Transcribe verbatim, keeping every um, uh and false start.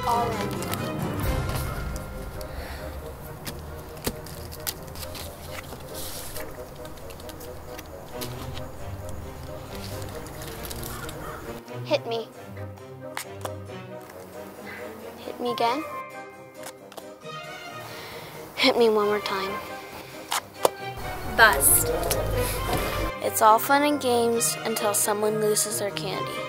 All in. Hit me. Hit me again. Hit me one more time. Bust. It's all fun and games until someone loses their candy.